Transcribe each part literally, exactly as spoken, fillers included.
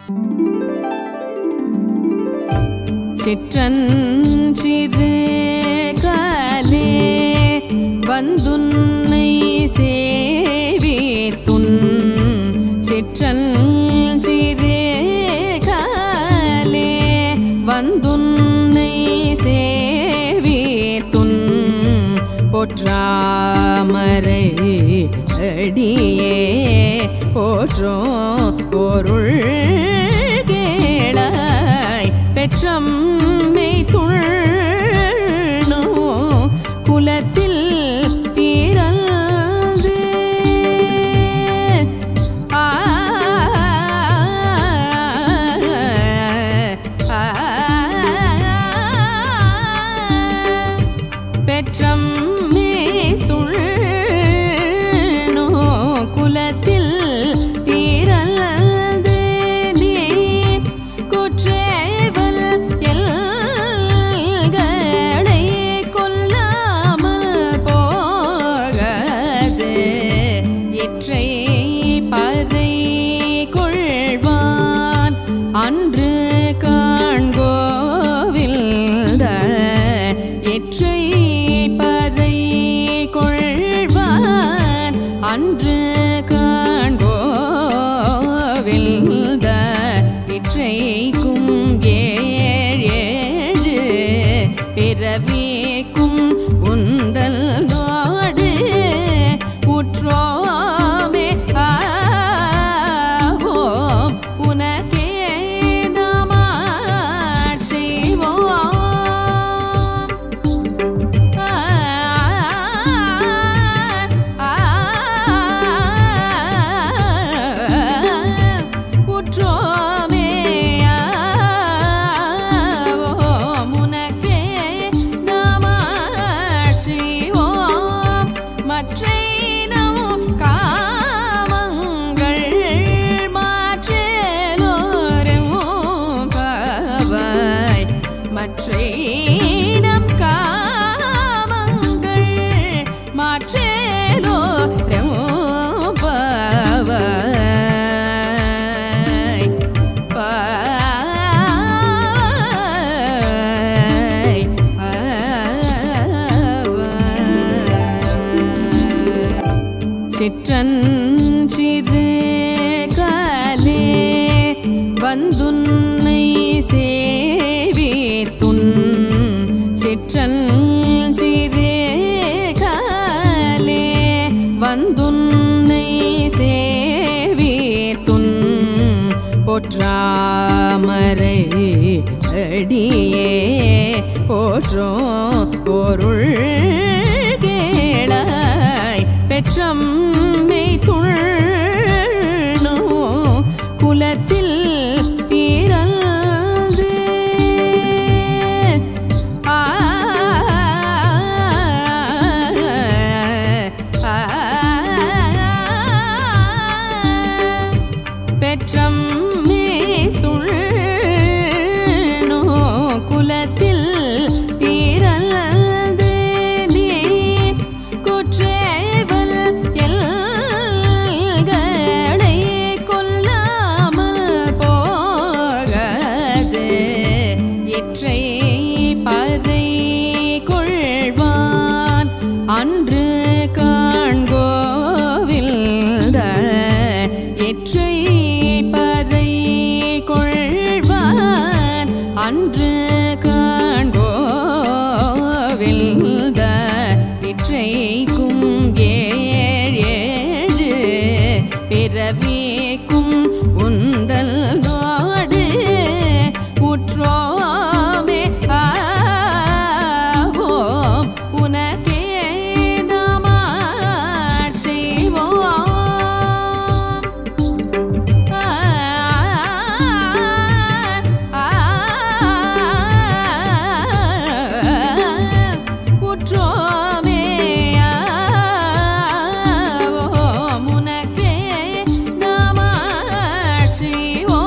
சிற்றஞ்சிறு காலே வந்துன்னை சேவித்துன் சிற்றஞ்சிறு காலே வந்துன்னை சேவித்துன் போற்றாமரை அடியே போற்றோ பொருள் கேளாய் பெற்றம்மை துள்னோ குலத்தில் பிறந்து ஆ பெற்றம்மை துள்னோ குலத்தில் பிறந்து நீ குற்றேவல் எல்களை கொல்லாமல் போகாது இற்றை பறை கொள்வான் அன்று காண்கோவில்த இற்றை பறை கொள்வான் அன்று காண்கோவில்த இற்றைக்கும் ஏழேழு பிறவிக்கும் உந்தல் நாடு உற்றோமே ஆவோம் உனக்கே நாமாட்சிவோம் உற்றோமே ஆவோம் உனக்கே நாமாட்சிவோம் மற்றையினம் காமங்கள் மாற்றேலோரும் பாவாய் மற்றையினம் காமங்கள் மாற்றேலோரும் பாவாய் சிற்றஞ்சிறு காலே வந்துன்னை சேவித்துன் சிற்றஞ்சிறு காலே வந்துன்னை சேவித்துன் போற்றாமரை அடியே போற்றோ பொருள் கேளாய் பெற்றம்மை துள்னோ குலத்தில் பிறந்து ஆ பெற்றம்மை துள்னோ குலத்தில் பிறந்து நீ குற்றேவல் எல்களை கொல்லாமல் போகாது இற்றை பறை கொள்வான் அன்று காண்கோவில்த இற்றை பறை கொள்வான் அன்று காண்கோவில்த இற்றைக்கும் ஏழேழு பிறவிக்கும் உந்தல் நாடு உற்றோமே ஆவோம் உனக்கே நாமாட்சிவோம் உற்றோமே ஆவோம் உனக்கே நாமாட்சிவோம்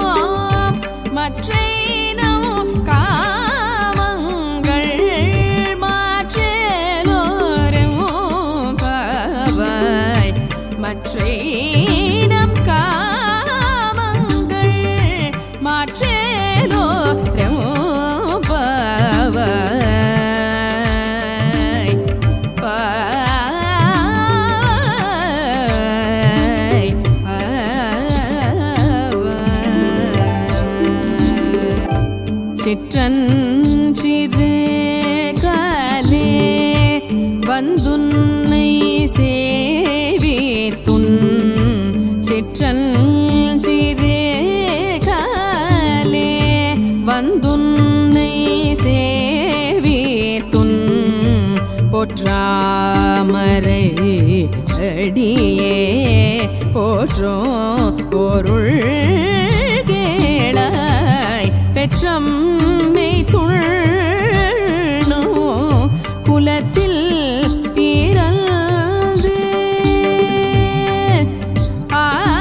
சிற்றஞ்சிறு காலே வந்துன்னை சேவித்துன் சிற்றஞ்சிறு காலே வந்துன்னை சேவித்துன் போற்றாமரை அடியே போற்றோ பொருள் கேளாய் பெற்றம்மை துள்னோ குலத்தில் பிறந்து ஆ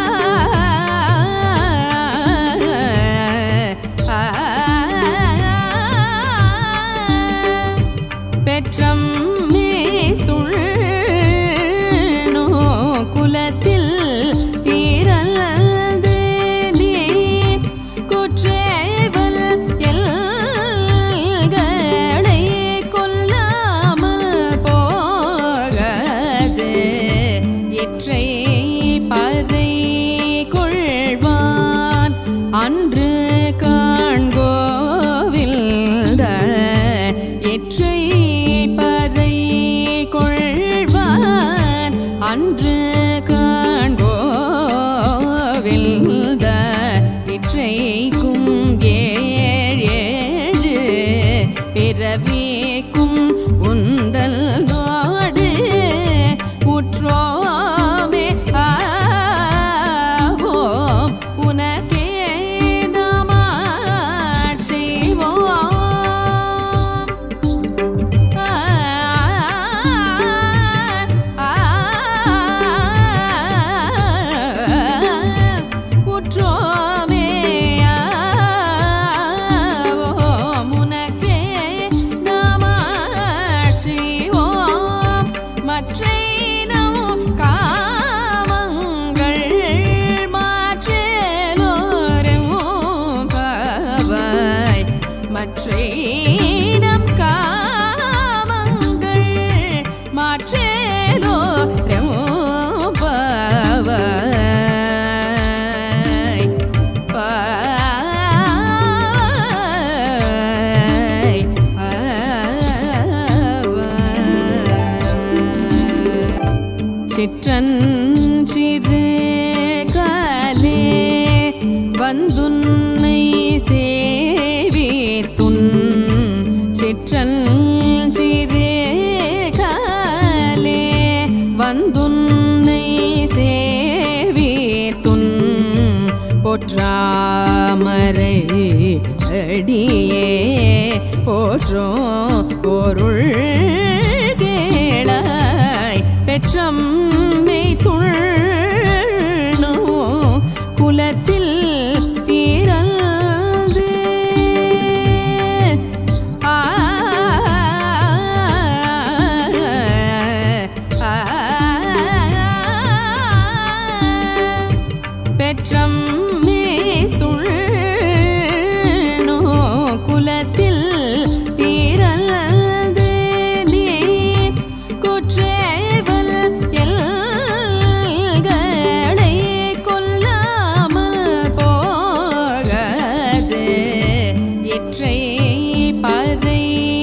பெற்றம்மை துள்னோ குலத்தில் பிறந்து நீ குற்றேவல் எல்களை கொல்லாமல் போகாது இற்றை பறை கொள்வான் அன்று காண்கோவில்த இற்றை பறை கொள்வான் அன்று காண்கோவில்த இற்றைக்கும் ஏழேழு பிறவிக்கும் உந்தல் நாடு உற்றோமே ஆவோம் உனக்கே நாமாட்சிவோம் உற்றோமே ஆவோம் உனக்கே நாமாட்சிவோம் மற்றையினம் காமங்கள் மாற்றேலோரும் பாவாய் மற்றையினம் காமங்கள் மாற்றேலோரும் பாவாய் பாவாய் சிற்றஞ்சிறு காலே வந்துன்னை சேவித்துன் சிற்றஞ்சிறு காலே வந்துன்னை சேவித்துன் போற்றாமரை அடியே போற்றோ பொருள் கேளாய் பெற்றம்மை துள்னோ குலத்தில் பிறந்து ஆ பெற்றம்மை துள்னோ குலத்தில் பிறந்து நீ குற்றேவல் எல்களை கொல்லாமல் போகாது இற்றை பறை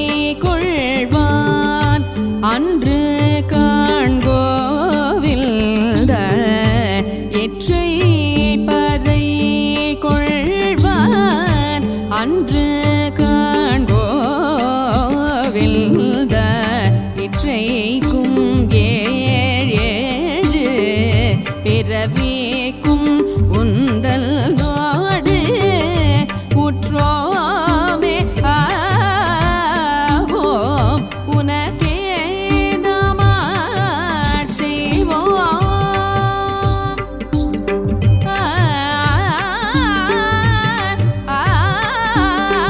கொள்வான் அன்று காண்கோவில்த இற்றை பறை கொள்வான் அன்று காண்கோவில்த இற்றைக்கும் ஏழேழு பிறவிக்கும் உந்தல் நாடு உற்றோமே ஆவோம் உனக்கே நாமாட்சிவோம் ஆ ஆ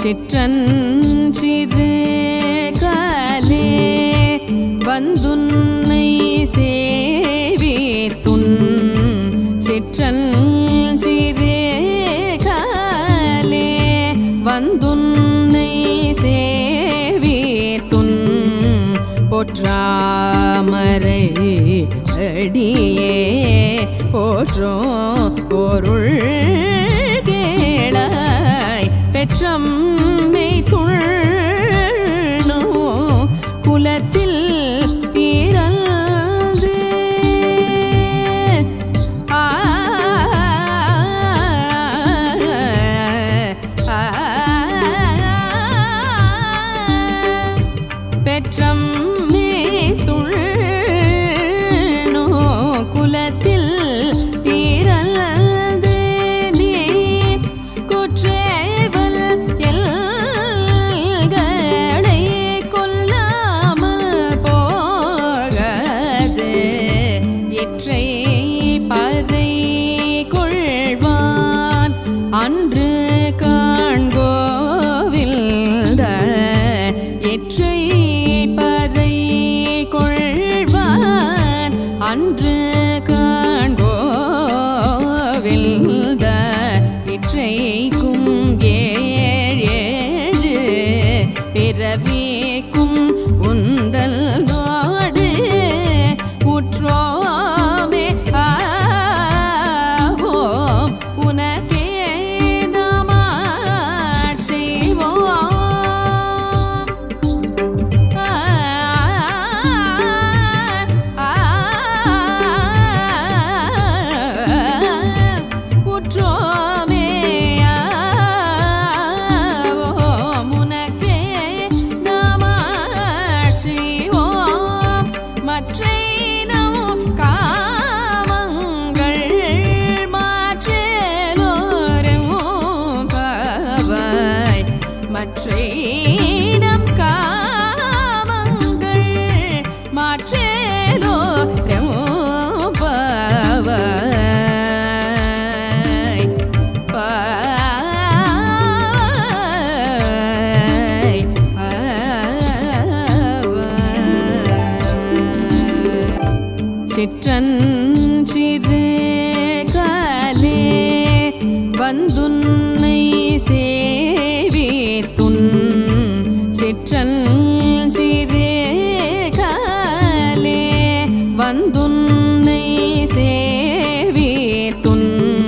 சிற்றஞ்சிறு காலே வந்துன்னை சேவித்துன் சிற்றஞ்சிறு காலே வந்துன்னை சேவித்துன் போற்றாமரை அடியே போற்றோ பொருள் கேளாய் பெற்றம்மை துள்னோ குலத்தில் பிறந்து ஆ பெற்றம்மை துள்னோ குலத்தில் பிறந்து நீ குற்றேவல் எல்களை கொல்லாமல் போகாது இற்றை பறை கொள்வான் அன்று காண்கோவில்த இற்றை பறை கொள்வான் அன்று காண்கோவில்த இற்றைக்கும் ஏழேழு பிறவிக்கும் உந்தல் நாடு உற்றோமே ஆவோம் உனக்கே நாமாட்சிவோம் உற்றோமே ஆவோம் உனக்கே நாமாட்சிவோம் மற்றையினம் காமங்கள் மாற்றேலோரும் பாவாய் மற்றையினம் காமங்கள் மாற்றேலோரும் பாவாய் பாவாய் சிற்றஞ்சிறு காலே வந்துன்னை சேவித்துன் சிற்றஞ்சிறு காலே வந்துன்னை சேவித்துன்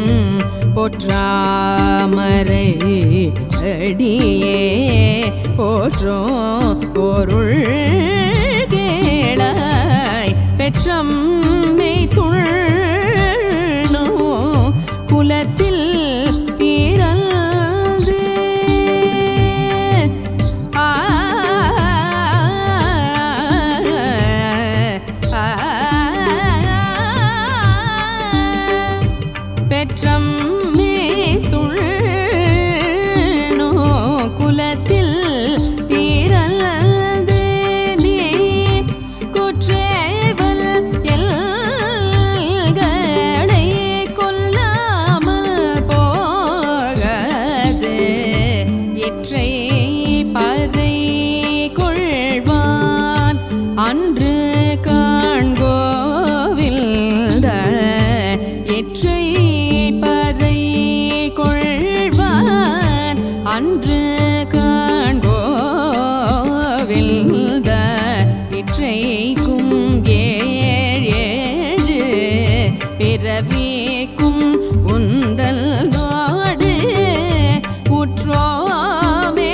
போற்றாமரை அடியே போற்றோ பொருள் கேளாய் பெற்றம்மை துள்னோ குலத்தில் பிறந்து ஆ பெற்றம்மை துள்னோ குலத்தில் பிறந்து நீ குற்றேவல் எல்களை கொல்லாமல் போகாது இற்றை பறை கொள்வான் அன்று காண்கோவில்த இற்றை பறை கொள்வான் அன்று காண்கோவில்த இற்றைக்கும் ஏழேழு பிறவிக்கும் உந்தல் நாடு உற்றோமே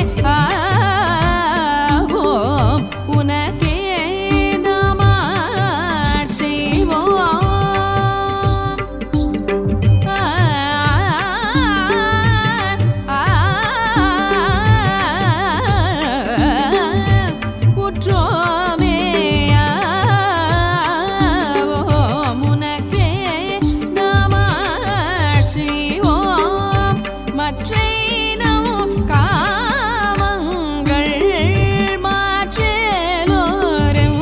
ஆவோம் உனக்கே நாமாட்சிவோம் உற்றோமே ஆவோம் உனக்கே நாமாட்சிவோம் மற்றையினம் காமங்கள் மாற்றேலோரும்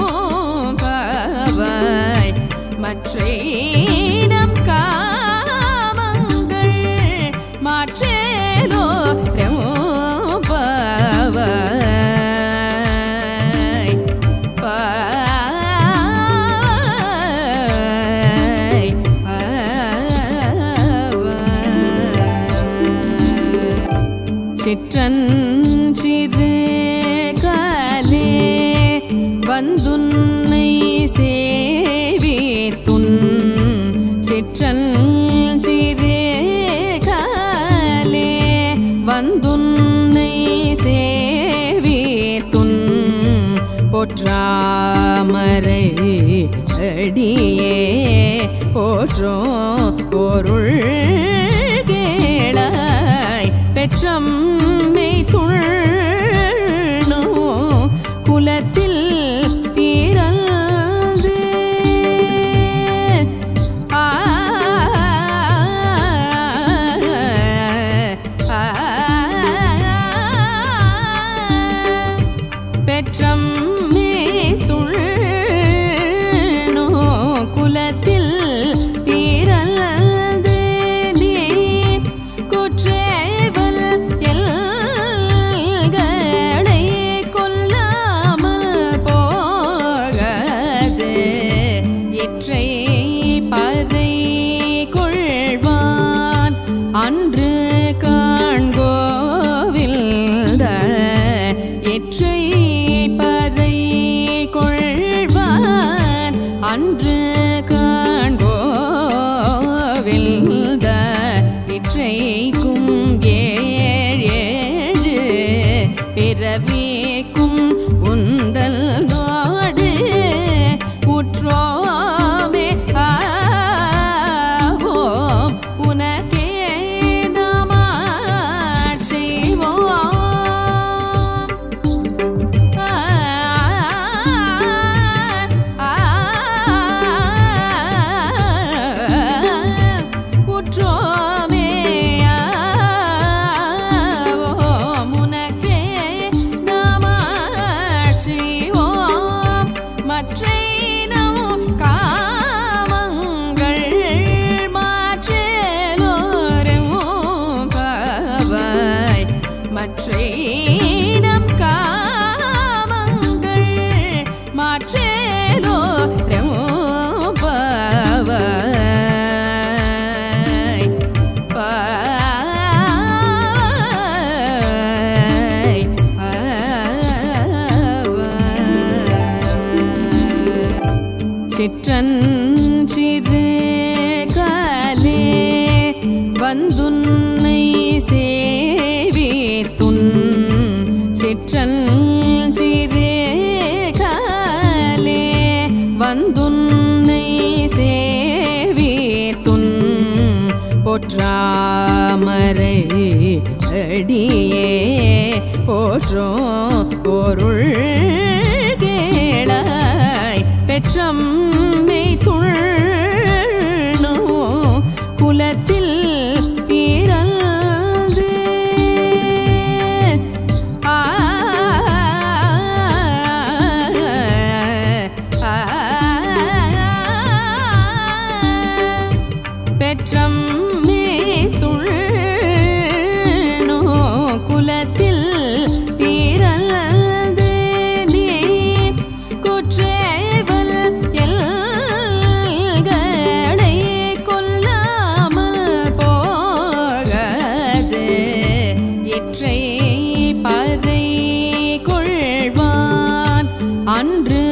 பாவாய் மற்றையினம் காமங்கள் மாற்றேலோரும் பாவாய் சிற்றஞ்சிறு காலே வந்துன்னை சேவித்துன் சிற்றஞ்சிறு காலே வந்துன்னை சேவித்துன் போற்றாமரை அடியே போற்றோ பொருள் கேளாய் பெற்றம்மை துள்னோ குலத்தில் பிறந்து ஆ பெற்றம்மை துள்னோ குலத்தில் பிறந்து நீ குற்றேவல் எல்களை கொல்லாமல் போகாது இற்றை பறை கொள்வான் அன்று காண்கோவில்த இற்றை பறை கொள்வான் அன்று காண்கோவில்த இற்றைக்கும் ஏழேழு பிறவிக்கும் உந்தல் நாடு உற்றோமே ஆவோம் உனக்கே நாமாட் செய்வோம் உற்றோமே ஆவோம் உனக்கே நாமாட் செய்வோம் மற்றையினம் காமங்கள் மாற்றேலோரும் பாவாய் மற்றையினம் காமங்கள் மாற்றேலோரும் பாவாய் சிற்றஞ்சிறு காலே வந்துன்னை சேவித்துன் சிற்றஞ்சிறு காலே வந்துன்னை சேவித்துன் போற்றாமரை அடியே போற்றோ பொருள் கேளாய் பெற்றம்மை துள்னோ குலத்தில் பிறந்து ஆ பெற்றம்மை துள்னோ குலத்தில் பிறந்து நீ குற்றேவல் எல்களை கொல்லாமல் போகாது இற்றை பறை கொள்வான் அன்று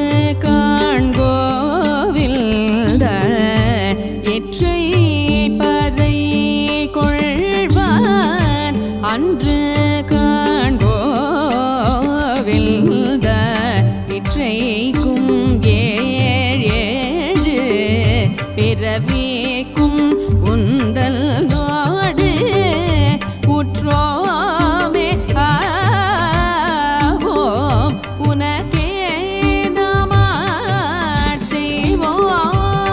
காண்கோவில்த இற்றை பறை கொள்வான் அன்று காண்கோவில்த இற்றைக்கும் ஏழேழு பிறவிக்கும் உந்தல் நாடு உற்றோமே ஆவோம் உனக்கே நாமாட் செய்வோம்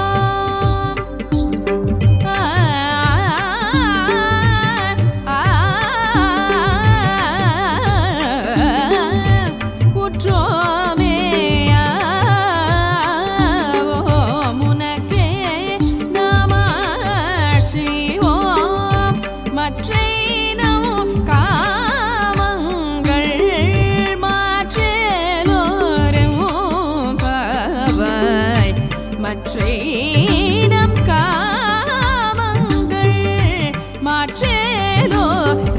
உற்றோமே ஆவோம் உனக்கே நாமாட் செய்வோம் மற்றையினம் காமங்கள் மாற்றேலோரும் பாவாய் மற்றையினம் காமங்கள் மாற்றேலோ